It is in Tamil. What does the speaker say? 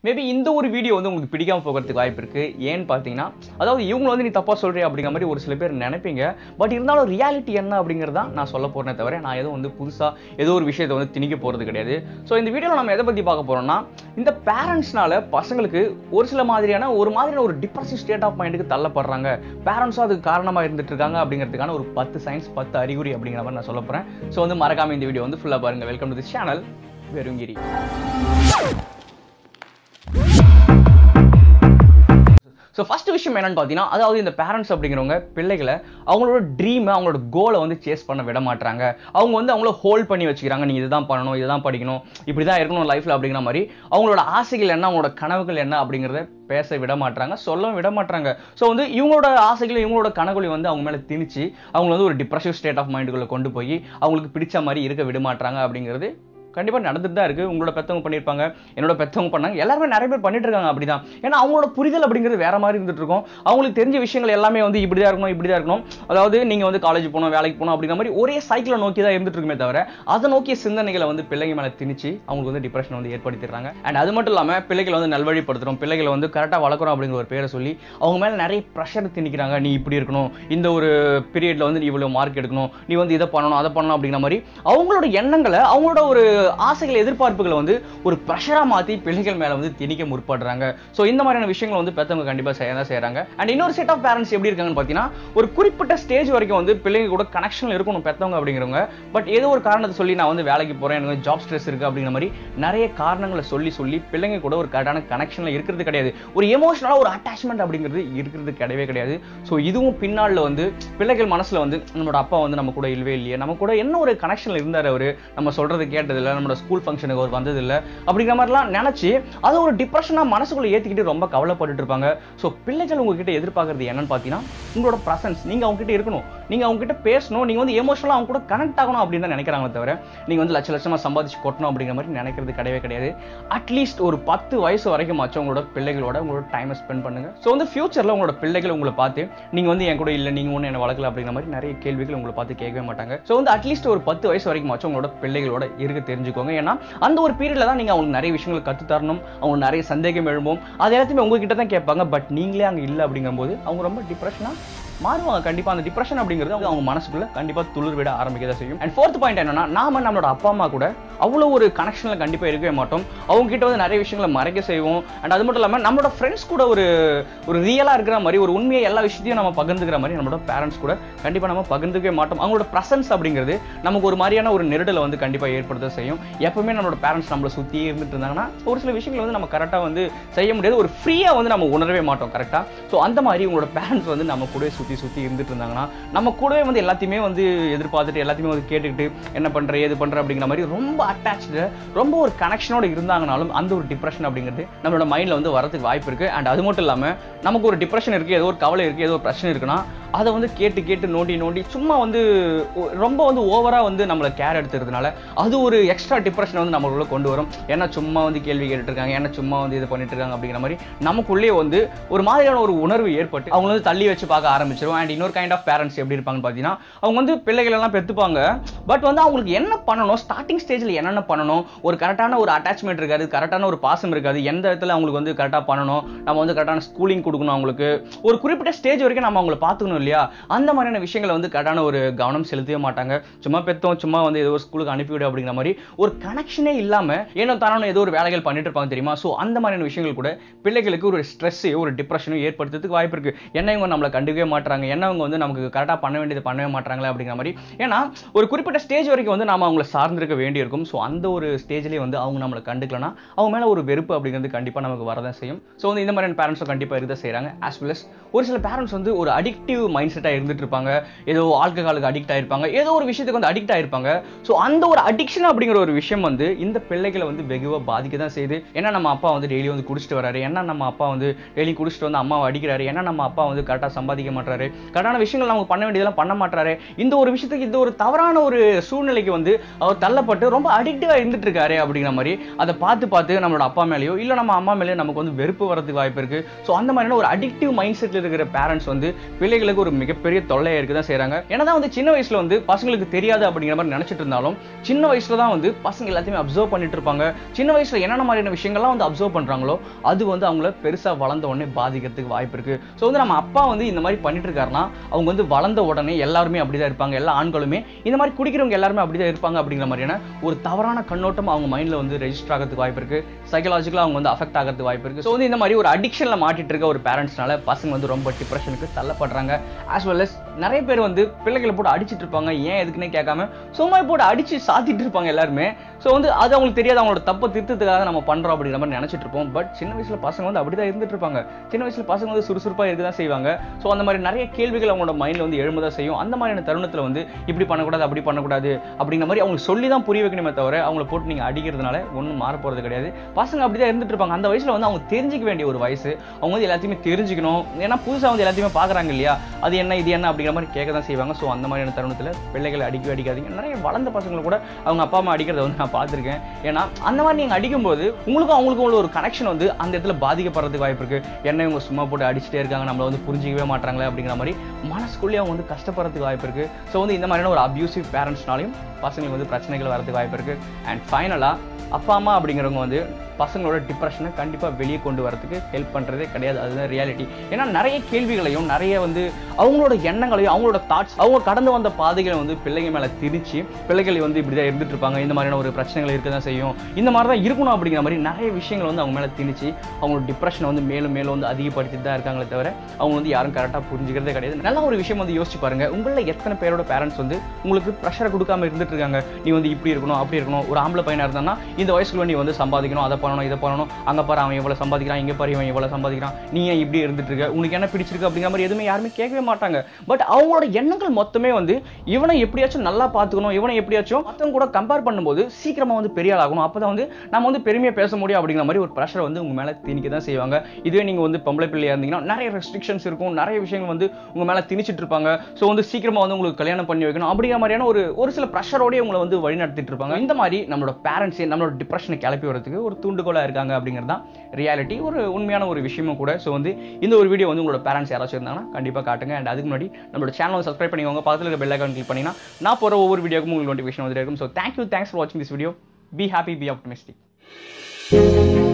மேபி இந்த ஒரு வீடியோ வந்து உங்களுக்கு பிடிக்காம போகிறதுக்கு வாய்ப்பு இருக்கு. ஏன்னு பார்த்தீங்கன்னா, அதாவது இவங்க வந்து நீ தப்பா சொல்றியா அப்படிங்கிற மாதிரி ஒரு சில பேர் நினைப்பீங்க. பட் இருந்தாலும் ரியாலிட்டி என்ன அப்படிங்கிறதா நான் சொல்ல போறேனே தவிர நான் எதுவும் வந்து புதுசா ஏதோ ஒரு விஷயத்தை வந்து திணிக்க போறது கிடையாது. ஸோ இந்த வீடியோவில் நம்ம எதை பத்தி பார்க்க போறோம்னா, இந்த பேரண்ட்ஸ்னால பசங்களுக்கு ஒரு சில மாதிரியான ஒரு டிப்ரெசிவ் ஸ்டேட் ஆஃப் மைண்டுக்கு தள்ளப்படுறாங்க, பேரண்ட்ஸும் அதுக்கு காரணமா இருந்துட்டு இருக்காங்க அப்படிங்கிறதுக்கான ஒரு 10 சயின்ஸ் 10 அறிகுறி அப்படிங்கிற மாதிரி நான் சொல்ல போறேன். ஸோ வந்து மறக்காம இந்த வீடியோ வந்து ஃபுல்லா பாருங்க. Welcome to the channel Verungiri. So first விஷயம் என்னன்னு பார்த்தீங்கன்னா, அதாவது இந்த பேரண்ட்ஸ் அப்படிங்கிறவங்க பிள்ளைகளை அவங்களோட ட்ரீமை அவங்களோட கோலை வந்து சேஸ் பண்ண விட மாட்டாங்க. அவங்க வந்து அவங்கள ஹோல்ட் பண்ணி வச்சுக்கிறாங்க. நீ இதுதான் பண்ணணும், இதுதான் படிக்கணும், இப்படி தான் இருக்கணும் லைஃப்ல அப்படிங்கிற மாதிரி அவங்களோட ஆசைகள் என்ன, அவங்களோட கனவுகள் என்ன அப்படிங்கிறத பேச விட மாட்டாங்க, சொல்லவும் விட மாட்டாங்க. ஸோ வந்து இவங்களோட ஆசைகளும் இவங்களோட கனவுகளையும் வந்து அவங்க மேலே திணிச்சு அவங்க வந்து ஒரு டிப்ரெசிவ் ஸ்டேட் ஆஃப் மைண்டுக்குள்ள கொண்டு போய் அவங்களுக்கு பிடிச்ச மாதிரி இருக்க விட மாட்டாங்க அப்படிங்கிறது கண்டிப்பாக நடந்துட்டு தான் இருக்குது. உங்களோட பெற்றவங்க பண்ணியிருப்பாங்க, என்னோட பெற்றவங்க பண்ணாங்க, எல்லாருமே நிறைய பேர் பண்ணிட்டு இருக்காங்க. அப்படிதான். ஏன்னா அவங்களோட புரிதல் அப்படிங்கிறது வேற மாதிரி இருந்துட்டு இருக்கும். அவங்களுக்கு தெரிஞ்ச விஷயங்கள் எல்லாமே வந்து இப்படிதான் இருக்கணும், இப்படிதான் இருக்கணும். அதாவது நீங்க வந்து காலேஜ் போகணும், வேலைக்கு போகணும் அப்படிங்கிற மாதிரி ஒரே சைக்கிளை நோக்கி தான் இருந்துட்டு இருக்குமே தவிர அதை நோக்கிய சிந்தனைகளை வந்து பிள்ளைங்க மேலே திணிச்சு அவங்களுக்கு வந்து டிப்ரெஷன் வந்து ஏற்படுத்திடுறாங்க. அண்ட் அது மட்டும் இல்லாமல் பிள்ளைகளை வந்து நல்வழிப்படுத்துறோம், பிள்ளைகளை வந்து கரெக்டாக வளர்க்குறோம் அப்படிங்கிற ஒரு பேரை சொல்லி அவங்க மேலே நிறைய ப்ரெஷர் திணிக்கிறாங்க. நீ இப்படி இருக்கணும், இந்த ஒரு பீரியட்ல வந்து நீ இவ்வளோ மார்க் எடுக்கணும், நீ வந்து இதை பண்ணணும், அதை பண்ணணும் அப்படிங்கிற மாதிரி அவங்களோட எண்ணங்களை, அவங்களோட ஒரு ஆசைகள், எதிர்பார்ப்புகளை வந்து ஒரு ப்ரெஷரா மாத்தி பிள்ளைகள் மேல வந்து திணிக்க முற்படுறாங்க. சோ இந்த மாதிரியான விஷயங்கள் வந்து பெத்தவங்க கண்டிப்பா செய்யறாங்க. அண்ட் இன்னொரு செட் ஆஃப் பேரண்ட்ஸ் எப்படி இருக்காங்கன்னு பாத்தீங்கன்னா, ஒரு குறிப்பிட்ட ஸ்டேஜ் வரைக்கும் வந்து பிள்ளைங்க கூட கனெக்ஷன்ல இருக்கணும் பெத்தவங்க அப்படிங்கிறவங்க. பட் ஏதோ ஒரு காரணத்தை சொல்லி நான் வந்து வேலைக்கு போறேன், எனக்கு ஜாப் ஸ்ட்ரெஸ் இருக்கு அப்படிங்கிற மாதிரி நிறைய காரணங்களை சொல்லி பிள்ளைங்க கூட ஒரு கரெக்டான கனெக்ஷன்ல இருக்கிறது கிடையாது. ஒரு எமோஷனலா ஒரு அட்டாச்மெண்ட் அப்படிங்கிறது இருக்கிறது கிடையவே கிடையாது. சோ இதுவும் பின்னால வந்து பிள்ளைகள் மனசுல வந்து நம்மளோட அப்பா வந்து நம்ம கூட இல்லவே இல்லையே, நம்ம கூட என்ன ஒரு கனெக்ஷன்ல இருந்தாரு அவரு, நம்ம சொல்றது கேட்டதில்லை, நம்மளோட ஸ்கூல் ஃபங்க்ஷனுக்கு அவர் வந்ததில்லை அப்படிங்கிற மாதிரிலாம் நினைச்சு அது ஒரு டிப்ரெஷனா மனசுக்குள்ள ஏத்திக்கிட்டு ரொம்ப கவலைப்பட்டு இருப்பாங்க. ஸோ பிள்ளைகள் உங்ககிட்ட எதிர்பார்க்கறது என்னன்னு பார்த்தீங்கன்னா, உங்களோட பிரசன்ஸ். நீங்க அவங்க கிட்ட இருக்கணும், நீங்க அவங்க கிட்ட பேசணும், நீங்க வந்து எமோஷனலா அவங்க கூட கனெக்ட் ஆகணும் அப்படின்னு தான் நினைக்கிறாங்களே தவிர நீங்க வந்து லட்சமா சம்பாதிச்சு கொட்டணும் அப்படிங்கிற மாதிரி நினைக்கிறது கிடையவே கிடையாது. அட்லீஸ்ட் ஒரு 10 வயசு வரைக்கும் உங்களோட பிள்ளைகளோட உங்களோட டைமை ஸ்பெண்ட் பண்ணுங்க. ஸோ வந்து ஃபியூச்சர்ல உங்களோட பிள்ளைகள் உங்களை பார்த்து நீங்க வந்து என் கூட இல்லை, நீங்க ஒன்று என்ன வளர்க்கல அப்படிங்கிற மாதிரி நிறைய கேள்விகள் உங்களை பார்த்து கேட்கவே மாட்டாங்க. ஸோ வந்து அட்லீஸ்ட் ஒரு 10 வயசு வரைக்கும் உங்களோட பிள்ளைகளோட இருக்க தெரிஞ்சுக்கோங்க. ஏன்னா அந்த ஒரு பீரியட்ல தான் நீங்க அவங்களுக்கு நிறைய விஷயங்களை கத்து தரணும், அவங்க நிறைய சந்தேகம் எழும்பும், அது எல்லாத்தையுமே உங்ககிட்ட தான் கேட்பாங்க. பட் நீங்களே அங்க இல்லை அப்படிங்கும்போது அவங்க ரொம்ப டிப்ரெஷனா மாறுவாங்க. கண்டிப்பா அந்த டிப்ரெஷன் அப்படிங்கிறது அவங்க மனசுக்குள்ள கண்டிப்பா துளிர் விட ஆரம்பிக்கதான் செய்யும். அண்ட் ஃபோர்த் பாயிண்ட் என்னன்னா, நாம நம்மளோட அப்பா அம்மா கூட அவ்வளவு ஒரு கனெக்ஷன்ல கண்டிப்பா இருக்கவே மாட்டோம். அவங்க கிட்ட வந்து நிறைய விஷயங்களை மறைக்க செய்வோம். அண்ட் அது மட்டும் இல்லாம நம்மளோட ஃப்ரெண்ட்ஸ் கூட ஒரு ரியலா இருக்கிற மாதிரி, ஒரு உண்மையை எல்லா விஷயத்தையும் நம்ம பகிர்ந்துக்கிற மாதிரி நம்மளோட பேரண்ட்ஸ் கூட கண்டிப்பா நம்ம பகிர்ந்துக்கவே மாட்டோம். அவங்களோட பிரசன்ஸ் அப்படிங்கிறது நமக்கு ஒரு மாதிரியான ஒரு நெருடலை வந்து கண்டிப்பா ஏற்படுத்த செய்யும். எப்பவுமே நம்மளோட பேரண்ட்ஸ் நம்மளை சுத்தி இருந்துட்டு இருந்தாங்கன்னா ஒரு சில விஷயங்களை வந்து நம்ம கரெக்டா வந்து செய்ய முடியாது, ஒரு ஃப்ரீயா வந்து நம்ம உணரவே மாட்டோம் கரெக்டா. ஸோ அந்த மாதிரி உங்களோட பேரண்ட்ஸ் வந்து நம்ம கூட சுத்தி இருந்துட்டு இருந்தாங்கன்னா நம்ம கூடவே வந்து எல்லாத்தையுமே வந்து எதிர்பார்த்துட்டு எல்லாத்தையுமே வந்து கேட்டுக்கிட்டு என்ன பண்ற ஏது பண்ற அப்படிங்கிற மாதிரி ரொம்ப அட்டாச்சு, ரொம்ப ஒரு கனெக்ஷனோட இருந்தாங்கனாலும் அந்த ஒரு டிப்ரெஷன் அப்படிங்கிறது நம்மளோட மைண்ட்ல வந்து வரதுக்கு வாய்ப்பு இருக்கு. அண்ட் அது மட்டும் இல்லாம நமக்கு ஒரு டிப்ரெஷன் இருக்கு, ஏதோ ஒரு கவலை இருக்கு, ஏதோ ஒரு பிரச்சனை இருக்குன்னா அதை வந்து கேட்டு நோண்டி சும்மா வந்து ரொம்ப வந்து ஓவரா வந்து நம்மளை கேர் எடுத்துறதுனால அது ஒரு எக்ஸ்ட்ரா டிப்ரெஷன் வந்து நம்மளுக்குள்ள கொண்டு வரும். ஏன்னா சும்மா வந்து கேள்வி கேட்டுட்டு இருக்காங்க, ஏன்னா சும்மா வந்து இது பண்ணிட்டு இருக்காங்க அப்படிங்கிற மாதிரி நமக்குள்ளே வந்து ஒரு மாதிரியான ஒரு உணர்வு ஏற்பட்டு அவங்க வந்து தள்ளி வச்சு பார்க்க ஆரம்பிச்சிடும். அண்ட் இன்னொரு கைண்ட் ஆஃப் பேரண்ட்ஸ் எப்படி இருப்பாங்கன்னு பார்த்தீங்கன்னா, அவங்க வந்து பிள்ளைகள் எல்லாம் பெற்றுப்பாங்க. பட் வந்து அவங்களுக்கு என்ன பண்ணணும், ஸ்டார்டிங் ஸ்டேஜில் என்னென்ன பண்ணணும், ஒரு கரெக்டான ஒரு அட்டாச்மெண்ட் இருக்காது, கரெக்டான ஒரு பாசம் இருக்காது, எந்த இடத்துல அவங்களுக்கு வந்து கரெக்டாக பண்ணணும், நம்ம வந்து கரெக்டான ஸ்கூலிங் கொடுக்கணும், அவங்களுக்கு ஒரு குறிப்பிட்ட ஸ்டேஜ் வரைக்கும் நம்ம அவங்களை பார்த்துக்கணும் இல்லையா. அந்த மாதிரியான விஷயங்களை வந்து கரெக்டான ஒரு கவனம் செலுத்தவே மாட்டாங்க. சும்மா பெற்றோம், சும்மா வந்து ஏதோ ஒரு ஸ்கூலுக்கு அனுப்பிவிடு அப்படிங்கிற மாதிரி ஒரு கனெக்ஷனே இல்லாம ஏனோ தானோ ஏதோ ஒரு வேலைகள் பண்ணிட்டு இருப்பாங்க தெரியுமா. ஸோ அந்த மாதிரியான விஷயங்கள் கூட பிள்ளைகளுக்கு ஒரு ஸ்ட்ரெஸ்ஸையோ ஒரு டிப்ரெஷனையும் ஏற்படுத்துறதுக்கு வாய்ப்பு இருக்கு. என்ன இவங்க நம்மளை கண்டுக்கவே மாட்டாங்க, என்ன அவங்க வந்து நமக்கு கரெக்டாக பண்ண வேண்டியது பண்ணவே மாட்டாங்களே அப்படிங்கிற மாதிரி. ஏன்னா ஒரு குறிப்பிட்ட ஸ்டேஜ் வரைக்கும் வந்து நாம அவங்களை சார்ந்திருக்க வேண்டியிருக்கும். ஸோ அந்த ஒரு ஸ்டேஜ்லேயே வந்து அவங்க நம்மளை கண்டுக்கலனா அவங்க மேலே ஒரு வெறுப்பு அப்படிங்கிறது கண்டிப்பாக நமக்கு வரதான் செய்யும். ஸோ வந்து இந்த மாதிரியான பேரண்ட்ஸும் கண்டிப்பாக இருக்க செய்கிறாங்க. ஆஸ் வெல் அஸ் ஒரு சில பேரண்ட்ஸ் வந்து ஒரு அடிக்டிவ் மைண்ட் செட்டாக இருந்துட்டு இருப்பாங்க, ஏதோ ஆல்கஹாலுக்கு அடிக்ட் ஆயிருப்பாங்க, ஏதோ ஒரு விஷயத்துக்கு வந்து அடிக்ட் ஆயிருப்பாங்க. ஸோ அந்த ஒரு அடிக்ஷன் அப்படிங்கிற ஒரு விஷயம் வந்து இந்த பிள்ளைகளை வந்து வெகுவாக பாதிக்க தான் செய்யுது. ஏன்னா நம்ம அப்பா வந்து டெய்லி வந்து குடிச்சிட்டு வராரு, ஏன்னா நம்ம அப்பா வந்து டெய்லி குடிச்சிட்டு வந்து அம்மாவை அடிக்கிறாரு, ஏன்னா நம்ம அப்பா வந்து கரெக்டாக சம்பாதிக்க மாட்டாரு, மாட்டாரு, கரெக்டான விஷயங்கள் அவங்க பண்ண வேண்டியதெல்லாம் பண்ண மாட்டாரு. இந்த ஒரு விஷயத்துக்கு இந்த ஒரு தவறான ஒரு சூழ்நிலைக்கு வந்து அவர் தள்ளப்பட்டு ரொம்ப அடிக்டிவா இருந்துட்டு இருக்காரு அப்படிங்கிற மாதிரி அதை பார்த்து நம்மளோட அப்பா மேலேயோ இல்ல நம்ம அம்மா மேலேயோ நமக்கு வந்து வெறுப்பு வரதுக்கு வாய்ப்பு இருக்கு. ஸோ அந்த மாதிரியான ஒரு அடிக்டிவ் மைண்ட் செட்ல இருக்கிற பேரண்ட்ஸ் வந்து பிள்ளைகளுக்கு ஒரு மிகப்பெரிய தொல்லையா இருக்கு தான் செய்யறாங்க. ஏன்னா வந்து சின்ன வயசுல வந்து பசங்களுக்கு தெரியாது அப்படிங்கிற மாதிரி நினைச்சிட்டு இருந்தாலும் சின்ன வயசுல தான் வந்து பசங்க எல்லாத்தையுமே அப்சர்வ் பண்ணிட்டு இருப்பாங்க. சின்ன வயசுல என்னென்ன மாதிரியான விஷயங்கள்லாம் வந்து அப்சர்வ் பண்றாங்களோ அது வந்து அவங்கள பெருசா வளர்ந்த உடனே பாதிக்கிறதுக்கு வாய்ப்பு இருக்கு. ஸோ வந்து நம்ம அப்பா வந்து இந்த மாதிரி பண்ணிட்டு இருக்காருன்னா அவங்க வந்து வளர்ந்த உடனே எல்லாருமே அப்படிதான் இருப்பாங்க, எல்லா ஆண்களுமே இந்த மாதிரி குடிக்கிறவங்க எல்லாருமே அப்படிதான் இருப்பாங்க அப்படிங்கிற மாதிரியான ஒரு தவறான கண்ணோட்டம் அவங்க மைண்ட்ல வந்து ரெஜிஸ்டர் ஆகிறதுக்கு வாய்ப்பு இருக்கு. சைக்கலாஜிக்கலா அவங்க வந்து அஃபெக்ட் ஆகிறதுக்கு வாய்ப்பு இருக்கு. ஸோ வந்து இந்த மாதிரி ஒரு அடிக்ஷன்ல மாட்டிட்டு இருக்க ஒரு பேரண்ட்ஸ்னால பசங்க வந்து ரொம்ப டிப்ரெஷனுக்கு தள்ளப்படுறாங்க. ஆஸ் வெல் அஸ் நிறைய பேர் வந்து பிள்ளைகளை போட்டு அடிச்சிட்டு இருப்பாங்க, ஏன் எதுக்குன்னே கேட்காம சும்மா போட்டு அடிச்சு சாத்திட்டு இருப்பாங்க எல்லாருமே. ஸோ வந்து அது அவங்களுக்கு தெரியாது, அவங்களோட தப்பை திருத்தத்துக்காக நம்ம பண்றோம் அப்படிங்கிற மாதிரி நினைச்சிட்டு இருப்போம். பட் சின்ன வயசுல பசங்க வந்து அப்படிதான் இருந்துட்டு இருப்பாங்க. சின்ன வயசுல பசங்க வந்து சுறுசுறுப்பா இருக்கதான் செய்வாங்க. ஸோ அந்த மாதிரி நிறைய கேள்விகள் அவங்களோட மைண்ட்ல வந்து எழும்பதான் செய்யும். அந்த மாதிரியான தருணத்துல வந்து இப்படி பண்ணக்கூடாது அப்படி பண்ணக்கூடாது அப்படிங்கிற மாதிரி அவங்களுக்கு சொல்லி தான் புரிய வைக்கணுமே தவிர அவங்களை போட்டு நீங்க அடிக்கிறதுனால ஒன்றும் மாற போறது கிடையாது. பசங்க அப்படிதான் இருந்துட்டு இருப்பாங்க. அந்த வயசுல வந்து அவங்க தெரிஞ்சுக்க வேண்டிய ஒரு வயசு, அவங்க வந்து எல்லாத்தையுமே தெரிஞ்சுக்கணும். ஏன்னா புதுசா வந்து எல்லாத்தையுமே பாக்குறாங்க இல்லையா, அது என்ன இது என்ன அப்படிங்கிற மாதிரி கேட்க தான் செய்வாங்க. ஸோ அந்த மாதிரியான தருணத்துல பிள்ளைகளை அடிக்காதீங்க. நிறைய வளர்ந்த பசங்களை கூட அவங்க அப்பா அம்மா அடிக்கிறத வந்து நான் பார்த்திருக்கேன். ஏன்னா அந்த மாதிரி நீங்க அடிக்கும்போது அவங்களுக்கும் உள்ள ஒரு கனெக்ஷன் வந்து அந்த இடத்துல பாதிக்கப்படுறதுக்கு வாய்ப்பு இருக்கு. என்ன இவங்க சும்மா போட்டு அடிச்சுட்டே இருக்காங்க, நம்மள வந்து புரிஞ்சிக்கவே மாட்டாங்களே அப்படிங்கிற மாதிரி மனசுக்குள்ளேயே அவங்க வந்து கஷ்டப்படுறதுக்கு வாய்ப்பு இருக்கு. ஸோ வந்து இந்த மாதிரியான ஒரு அபியூசிவ் பேரண்ட்ஸ்னாலையும் பசங்களுக்கு வந்து பிரச்சனைகள் வரதுக்கு வாய்ப்பு இருக்கு. அண்ட் ஃபைனலா அப்பா அம்மா அப்படிங்கிறவங்க வந்து பசங்களோட டிப்ரெஷனை கண்டிப்பா வெளியே கொண்டு வரதுக்கு ஹெல்ப் பண்றதே கிடையாது. அதுதான் ரியாலிட்டி. ஏன்னா நிறைய கேள்விகளையும் நிறைய வந்து அவங்களோட எண்ணங்களையும் அவங்களோட தாட்ஸ் அவங்க கடந்து வந்த பாதைகளை வந்து பிள்ளைங்க மேல திணிச்சு பிள்ளைகள் வந்து இப்படிதான் இருந்துட்டு இருப்பாங்க, இந்த மாதிரியான ஒரு பிரச்சனைகள் இருக்க தான் செய்யும், இந்த மாதிரி தான் இருக்கணும் அப்படிங்கிற மாதிரி நிறைய விஷயங்கள் வந்து அவங்க மேல திணிச்சு அவங்களோட டிப்ரெஷனை வந்து மேலும் மேலும் வந்து அதிகப்படுத்திட்டு தான் இருக்காங்களே தவிர அவங்க வந்து யாரும் கரெக்டாக புரிஞ்சுக்கிறதே கிடையாது. நல்ல ஒரு விஷயம் வந்து யோசிச்சு பாருங்க, உங்களில் எத்தனை பேரோட பேரண்ட்ஸ் வந்து உங்களுக்கு ப்ரெஷரை கொடுக்காம இருந்துட்டு இருக்காங்க, நீ வந்து இப்படி இருக்கணும் அப்படி இருக்கணும். ஒரு ஆம்பளை பையனா இருந்தானா இந்த வயசுக்குள்ள நீ வந்து சம்பாதிக்கணும், அதை பண்ணணும் இதை பண்ணணும், அங்கே பாரு அவன் எவ்வளோ சம்பாதிக்கிறான், இங்கே பாரு இவன் எவ்வளோ சம்பாதிக்கிறான், நீ ஏன் இப்படி இருந்துட்டு இருக்க, உனக்கு என்ன பிடிச்சிருக்கு அப்படிங்கிற மாதிரி எதுவுமே யாருமே கேட்கவே மாட்டாங்க. பட் அவங்களோட எண்ணங்கள் மொத்தமே வந்து இவனை எப்படியாச்சும் நல்லா பார்த்துக்கணும், இவனை எப்படியாச்சும் மற்றவங்க கூட கம்பேர் பண்ணும்போது சீக்கிரமா வந்து பெரிய ஆள் ஆகணும், அப்பதான் வந்து நம்ம வந்து பெருமையா பேச முடியும் அப்படிங்கிற மாதிரி ஒரு ப்ரெஷரை வந்து உங்க மேல திணிக்க தான் செய்வாங்க. இதுவே நீங்க வந்து பொம்பளை பிள்ளையா இருந்தீங்கன்னா நிறைய ரெஸ்ட்ரிக்ஷன்ஸ் இருக்கும், நிறைய விஷயங்கள் வந்து உங்க மேல திணிச்சிட்டு இருப்பாங்க. ஸோ வந்து சீக்கிரமா வந்து உங்களுக்கு கல்யாணம் பண்ணி வைக்கணும் அப்படிங்கிற மாதிரியான ஒரு சில ப்ரெஷரோடய உங்களை வந்து வழி நடத்திட்டு இருப்பாங்க. இந்த மாதிரி நம்மளோட பேரண்ட்ஸே நம்மளோட டிப்ரெஷனை கிளப்பி வரதுக்கு ஒரு தூண்டுகோலா இருக்காங்க அப்படிங்கிறது தான் ரியாலிட்டி, ஒரு உண்மையான ஒரு விஷயமும் கூட. ஸோ வந்து இந்த ஒரு வீடியோ வந்து உங்களோட பேரண்ட்ஸ் யாராச்சும் இருந்தாங்கன்னா கண்டிப்பாக காட்டுங்க. அண்ட் அதுக்கு முன்னாடி நம்மளோட சேனலை சப்ஸ்கிரைப் பண்ணிக்கோங்க, பக்கத்தில் இருக்க பெல் ஐகான் கிளிக் பண்ணினா நான் போகிற ஒவ்வொரு வீடியோக்கும் உங்களுக்கு நோட்டிஃபிகேஷன் வந்து இருக்கும். ஸோ தேங்க்ஸ் ஃபார் வாட்சிங் this video. Be happy, be optimistic.